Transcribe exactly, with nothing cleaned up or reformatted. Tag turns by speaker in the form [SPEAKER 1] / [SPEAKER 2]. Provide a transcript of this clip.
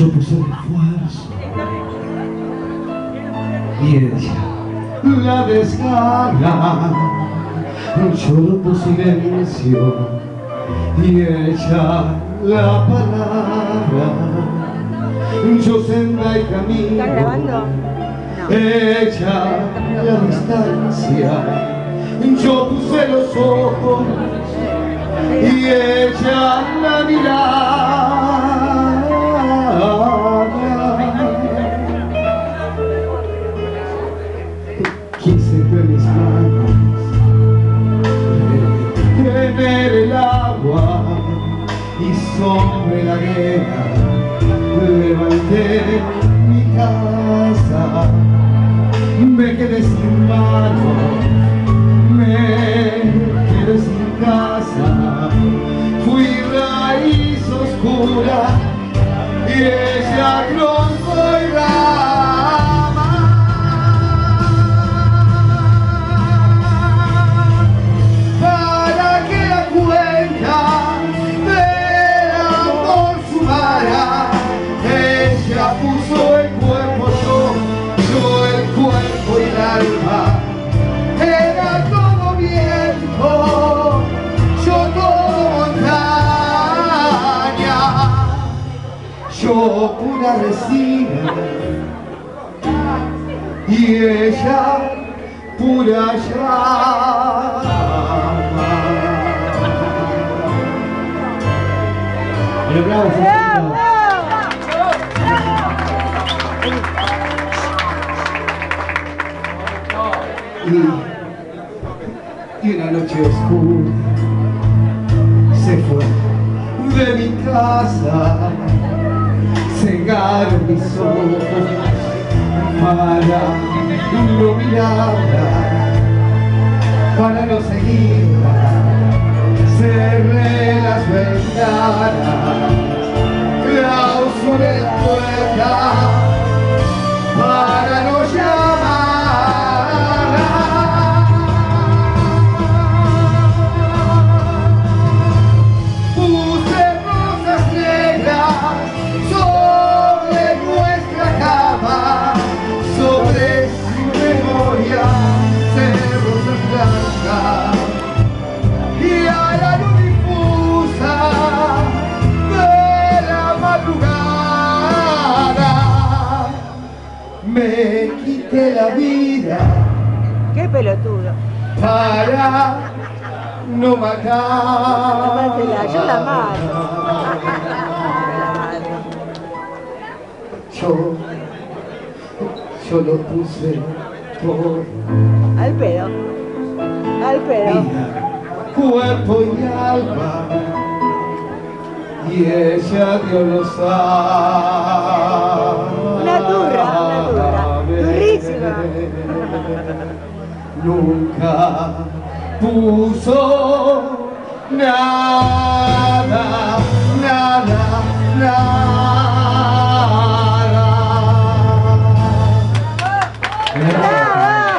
[SPEAKER 1] Yo puse el esfuerzo y ella la descarga. Yo lo puse silencio y ella la palabra. Yo senda y camino.
[SPEAKER 2] ¿Estás grabando?
[SPEAKER 1] Ella la distancia. Yo puse los ojos y ella la mirada. Quise entre mis manos tener el agua y sobre la arena levanté mi casa. Me quedé sin manos, me quedé sin casa. Fui raíz oscura y ella tronco y rama. Para que la cuenta del amor sumara, ella puso el cuerpo, yo, yo el cuerpo y el alma. Era todo viento, yo todo montaña, yo pura resina y ella pura llama. El bravo y, y una noche oscura se fue de mi casa, cegaron mis ojos para no mirarla, para no seguirla. Cerré las ventanas, clausuré la puerta para no llamarla. Puse rosas negras sobre nuestra cama, sobre su memoria, rosas blancas. Y a la luz difusa de la madrugada me quité la vida.
[SPEAKER 2] ¡Qué pelotudo!
[SPEAKER 1] Para no matar.
[SPEAKER 2] Yo la mato.
[SPEAKER 1] Yo, yo lo puse por
[SPEAKER 2] Al pedo. Al pedo.
[SPEAKER 1] vida, cuerpo y alma, y ella dio los años.
[SPEAKER 2] Una turra, una turra, turrísima.
[SPEAKER 1] Nunca puso nada, nada, nada.
[SPEAKER 2] ¡Brava!